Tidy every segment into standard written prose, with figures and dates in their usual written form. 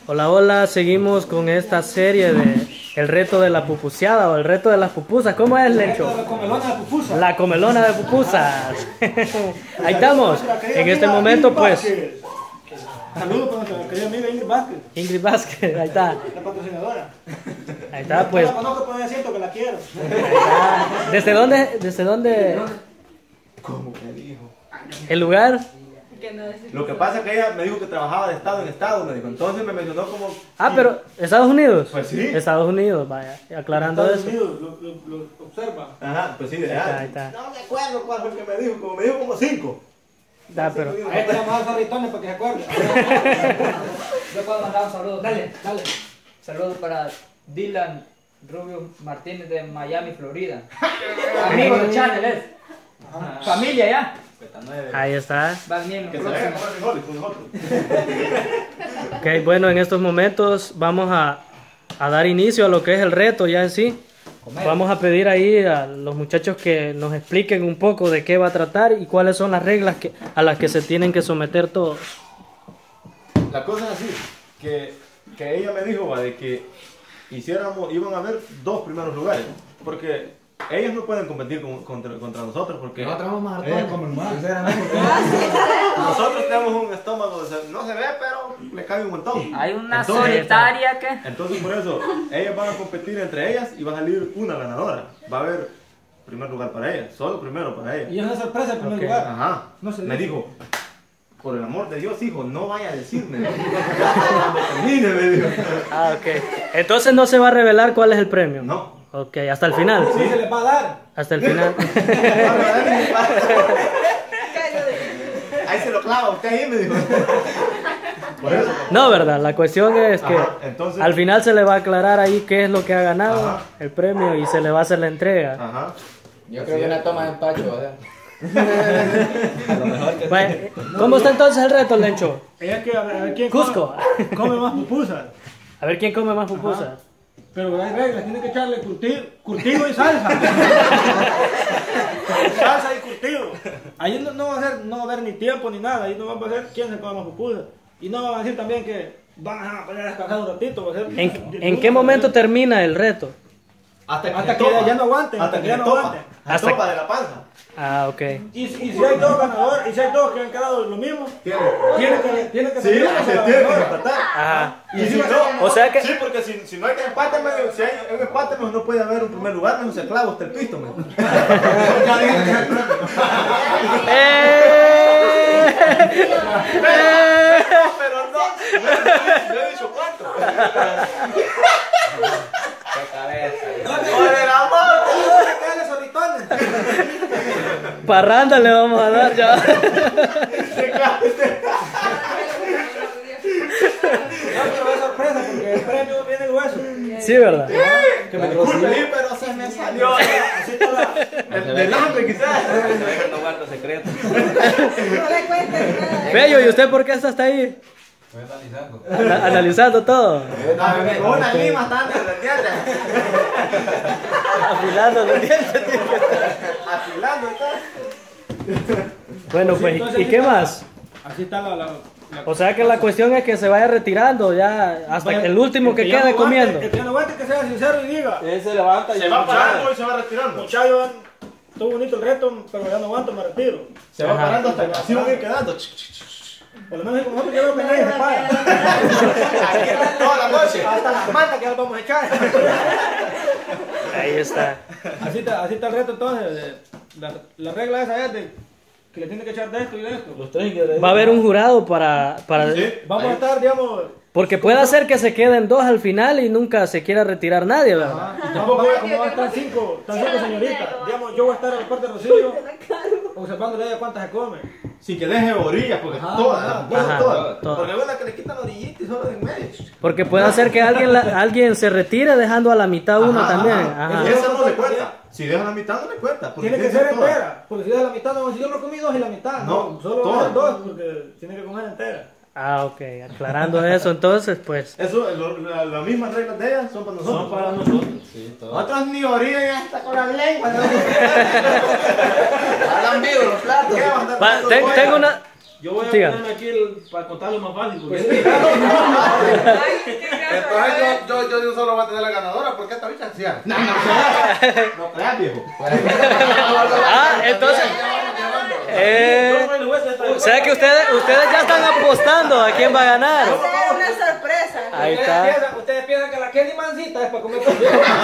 Hola, hola, seguimos con esta serie de el reto de la pupuseada o el reto de las pupusas. ¿Cómo es, Lencho? La comelona de pupusas. La comelona de pupusas. Ahí estamos. En este momento, pues. Saludos para nuestra querida amiga Ingrid Vázquez. Ingrid Vázquez, ahí está. La patrocinadora. Ahí está, pues. No la conozco, pero ya siento que la quiero. ¿Desde dónde? ¿Desde dónde? ¿Cómo me dijo? ¿El lugar? Lo que pasa es que ella me dijo que trabajaba de estado en estado, me dijo. Entonces me mencionó como... Ah, pero ¿Estados Unidos? Pues sí. Estados Unidos, vaya, aclarando Estados eso. Unidos, lo observa. Ajá, pues sí, de Ahí está, allá. ahí está. No me acuerdo cuál fue el que me dijo, como me dijo como 5. Da, pero. Ahí te vamos a dar sarritones para que se acuerde. Yo puedo mandar un saludo. Dale. Saludos para Dylan Rubio Martínez de Miami, Florida. Amigo de Channel es. Familia ya. Ahí está. Va bien los Que se vaya a próximos. comer frijoles con nosotros. Ok, bueno, en estos momentos vamos a dar inicio a lo que es el reto ya en sí. Vamos a pedir ahí a los muchachos que nos expliquen un poco de qué va a tratar y cuáles son las reglas a las que se tienen que someter todos. La cosa es así, que ella me dijo de que iban a haber 2 primeros lugares, porque ellos no pueden competir contra nosotros, porque Nosotros vamos a Ella come mal. nosotros tenemos un estómago, no se ve, pero le cabe un montón. Hay una Entonces, solitaria que. Entonces por eso, ellas van a competir entre ellas y va a salir una ganadora. Va a haber primer lugar para ellas, solo primero para ellas. Y es una sorpresa el primer Ok. lugar. Ajá. No se Me dice. dijo, por el amor de Dios, hijo, no vaya a decirme. Cuando termine, me dijo. Ah, ok. Entonces no se va a revelar cuál es el premio. No. Ok, hasta el final. Sí, se les va a dar. Hasta el final. Ahí se lo clava, usted ahí me dijo. Por eso. No, verdad, la cuestión es que Ajá, entonces- al final se le va a aclarar ahí qué es lo que ha ganado, Ajá. el premio, y se le va a hacer la entrega. Ajajá. Yo creo que una toma de empacho, ¿verdad? Vaya, ¿cómo está entonces el reto, Lencho? Ella es que a ver quién Cusco. come más pupusas. A ver quién come más pupusas. Pero hay reglas, tiene que echarle curtido y salsa. Salsa y curtido. Ahí no va a haber ni tiempo ni nada. Ahí no va a ser quién se come más pupusas. Y no van a decir también que van a poner a descansar un ratito. Va a ser ¿En qué momento termina el reto? Hasta que ya no aguanten, Hasta que ya ya no topa. aguanten. Hasta- Topa de la panza. Ah, ok. Y si hay 2 ganadores, y si hay 2 que han quedado lo mismo, tiene que Sí, salir se la tiene que ganadora. empatar. Ajá. Y si no, O sea que- sí, porque si no hay que empate, si hay un empate, mejor no puede haber un primer lugar, no se clava hasta el pisto. Pero no he dicho cuánto. Por el amor. Dale, sorritones. Parranda le vamos a dar ya. No, pero es sorpresa porque el premio viene el hueso. Sí, ¿verdad? Que me disculpe, pero se me salió. Así está la... Del hambre, quizás. No guardo secreto. No le cuentes nada. Bello, ¿y usted por qué está hasta ahí? Estoy analizando. Analizando todo. Una lima está ¿entiendes? Afilando los dientes. Afilando está. Bueno, pues, Entonces, ¿y qué más? Así está la O sea que la cuestión es que se vaya retirando ya hasta que el último que ya quede no aguante, comiendo. El que no aguante, que sea sincero y diga: Él se levanta y Se va parando y se va retirando. muchachos, estuvo bonito el reto, pero ya no aguanto, me retiro. Se va Ajá. parando hasta que así van a ir quedando. Por lo menos como nosotros, yo veo que nadie se para. Aquí están toda la noche. Hasta las mantas que ya las vamos a echar. Ahí está. Así está el reto entonces. La regla esa es de que le tiene que echar de esto y de esto. Va a haber un jurado para Sí. Vamos a estar, digamos, porque puede ser que se queden 2 al final y nunca se quiera retirar nadie, ¿verdad? como van a estar 5 señoritas. Digamos, yo voy a estar a la parte de Rocío observándole a ella cuántas se come. Sin que deje orillas, porque Ajá, todas, ajá, todas. todas. Porque hay una que le quitan la orillita y solo en medio. Porque puede ser que alguien se retire dejando a la mitad uno Ajá, también. ajá. Ajá. Y esa no le cuenta. Si deja la mitad, no le cuenta. porque Tiene que tiene ser todas. entera. Porque si deja la mitad, no, si yo no comí 2 y la mitad. No, solo todas. van a ser 2 porque tiene que comer entera. Ah, ok. Aclarando eso, entonces, pues. Eso, las mismas reglas de ellas son para nosotros. Son para nosotros. Sí, todo. Otros ni orillas ya está con la lengua. Hablan vivo los platos. ¿Qué va a andar Va, dando tengo vueltas? Yo voy a Siga. ponerme aquí para contarlo más fácil. Porque Entonces yo solo voy a tener la ganadora porque esta bicha anciana. No creas, viejo. Ah, entonces. O sea que ustedes ya están apostando a quién va a ganar. Esa es una sorpresa. Ahí está. Ustedes piensan que la Kenny mancita es para comer con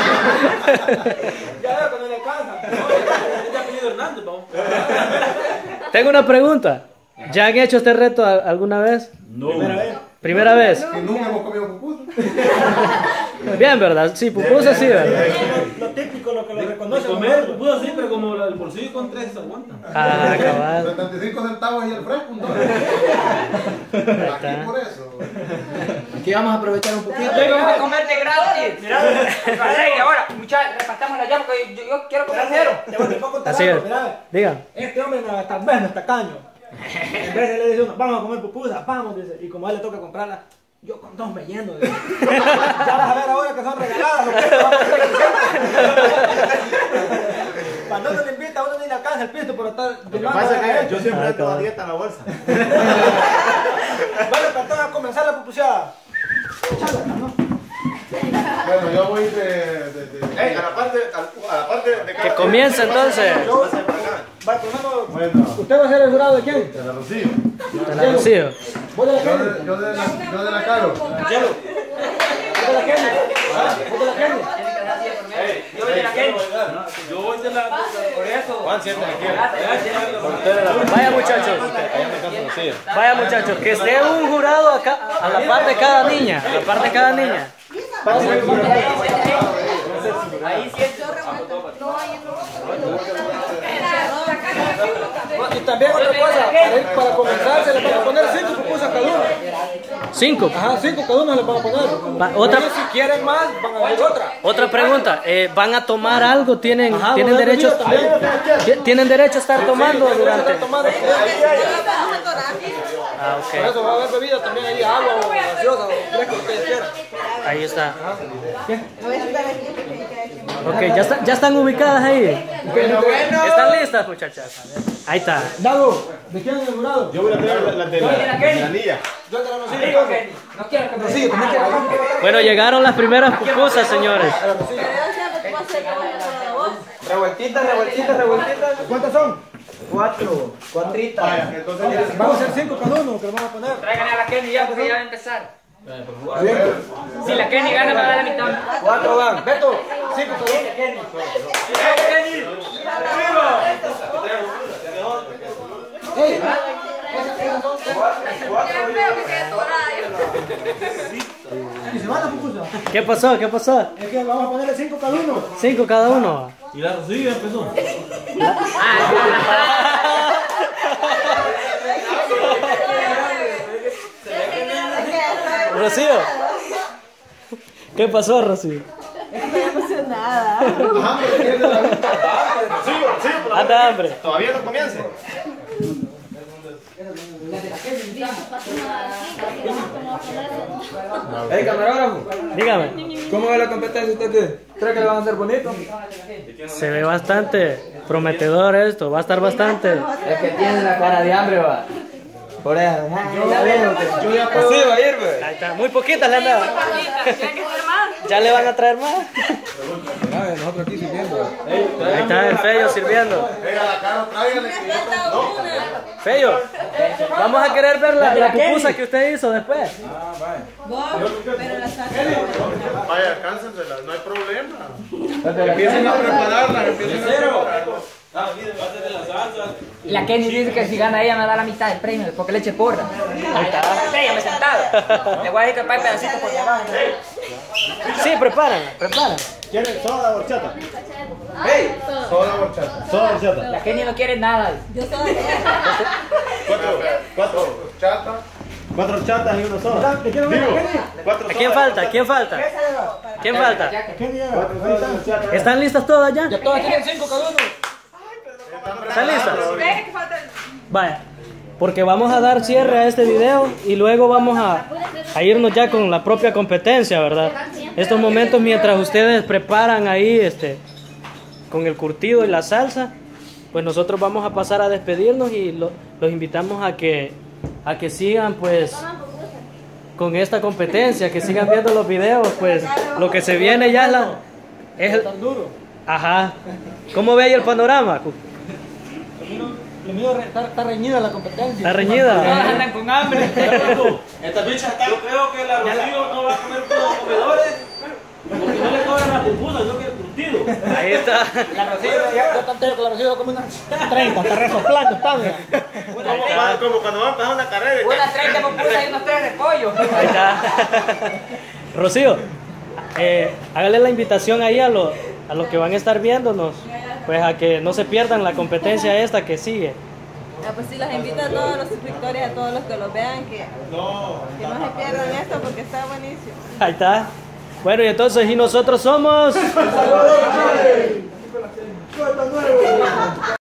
Ya veo que no le alcanza. Ya ha pedido Hernández, vamos. Tengo una pregunta. ¿Ya han hecho este reto alguna vez? No. Primera vez. ¿Primera vez? Y nunca hemos comido pupusas. Bien, ¿verdad? Sí, pupusa sí, ¿verdad? Lo típico, lo que lo reconoce. Comer pupusa sí, pero como el bolsillo con 3 se aguanta. Ah, cabal. 75 centavos y el fresco, ¿no? Aquí por eso. Aquí vamos a aprovechar un poquito. Vamos a comer de gratis. Mira, ahora, muchachos, repartamos la llave porque yo quiero comer cero. Te voy a contar Así algo, es. mira. Diga. Este hombre tal vez no está caño. En vez de le dice uno, vamos a comer pupusas, vamos, dice. Y como a él le toca comprarla, yo con 2 me lleno. Dice. Ya vas a ver ahora que son regaladas. Lo que va a pasar cuando uno le invita, a uno ni le alcanza el pisto por estar Lo que pasa es que yo siempre tengo a dieta en la bolsa. Bueno, entonces a comenzar la pupuseada. Bueno, yo voy de Ey, a la parte de Que comience entonces. Va, primero, Bueno, ¿usted va a ser el jurado de quién? de la Rocío. Te la Rocío. ¿Vos de la Kenny? yo de la Caro. ¿Vos de la Kenny? ¿Vos de la Kenny? Yo voy de la Kenny. Yo voy de la... Por eso. Juan, siéntate aquí. Vaya muchachos. Vaya muchachos, que esté un jurado acá, a la par de cada niña. A la par de cada niña. Ahí sí es. Y también otra cosa, para comenzar se le van a poner 5 pupusas cada uno. 5. Ajá, 5 cada uno le van a poner. Otra, Y si quieren más, van a ver otra. otra pregunta. ¿Van a tomar algo? ¿Tienen derecho? ¿Tienen derecho a estar tomando durante? Tomando. Ah, Por ok. eso va a haber bebida también ahí, agua o gaseosa o fresco, lo que ellos quieran. Ahí está. Voy a estar aquí porque me quedé aquí. Ok, ya están ubicadas ahí. ¿Están listas, muchachas? Ahí está. Dago, ¿de quién es el jurado? Yo voy a traer la de la anilla. Yo te la no Digo Kenny. No quiero que me sigue, también quiero. Bueno, llegaron las primeras pupusas, señores. Revueltitas. ¿Cuántas son? 4. Cuatritas. Vaya, entonces Vamos a hacer 5 cada uno, que le vamos a poner. Tráiganle a la Kenny ya porque ya va a empezar. Si la Kenny gana, me da la mitad. 4 dan. Beto, 5 cada uno. Ey, y se van las pupusas. ¿Qué pasó? ¿Qué pasó? Es que vamos a ponerle 5 cada uno. 5 cada uno. Y la Rocío empezó. Rocío. ¿Qué pasó, Rocío? Estoy emocionada. Anda hambre. Todavía no comience. Ey, camarógrafo, Dígame. ¿cómo va la competencia usted qué? ¿Cree que le van a hacer bonito? Se ve bastante prometedor esto. Va a estar bastante. Es que tiene la cara de hambre, va. Por eso. Yo ya puedo. Sí, va a ir, güey. Ahí está. Muy poquitas le han dado. Ya le van a traer más. Nosotros aquí sirviendo. Ahí está el Fello sirviendo. Venga, la Caro, tráigale. Fello, vamos a querer ver la pupusa que usted hizo después. Pero la salsa. Vaya, alcánzensela, no hay problema. Empiecen a prepararla, empiecen a prepararla. Y la Kenny dice que si gana ella me da la mitad del premio porque le eche porra. Ahí está. Ella me sentado. Le voy a decir que para pedacitos por debajo. Sí, preparan. ¿Quieren soda o horchata? Hey, soda horchata. Soda o horchata. La Kenny no quiere nada. Yo soy Cuatro Horchata. 4 horchatas y 1 soda. ¿Le quiero ver a Digo, Kenny? 4 ¿Quién falta? ¿Quién falta? ¿Quién falta? Kenny, 4 sodas y horchata. ¿Están listas todas ya? ya todas tienen 5 cada uno. ¿Están listas? Vaya, porque vamos a dar cierre a este video y luego vamos a irnos ya con la propia competencia, ¿verdad? Estos momentos mientras ustedes preparan ahí con el curtido y la salsa, pues nosotros vamos a pasar a despedirnos y los invitamos a que a que sigan pues con esta competencia, que sigan viendo los videos, pues lo que se viene ya es el... Tan duro. Ajá. ¿Cómo ve ahí el panorama? Lo mío está reñida la competencia. ¿Está reñida? Todos andan con hambre. Esta bicha está. Yo creo que la Rocío no va a comer puros comedores. Porque no le cobran la pupusa, sino que el curtido. Ahí está. La Rocío Yo tanto que la Rocío come unas 30, está resoplando, está bien. Como cuando va a empezar una carrera. unas 30 pupusas y unos 3 de pollo. Ahí está. Rocío, hágale la invitación ahí a los que van a estar viéndonos, pues a que no se pierdan la competencia esta que sigue. Pues sí, los invito a todos los suscriptores, a todos los que los vean, que no se pierdan esto porque está buenísimo. Ahí está. Bueno, y entonces, y nosotros somos...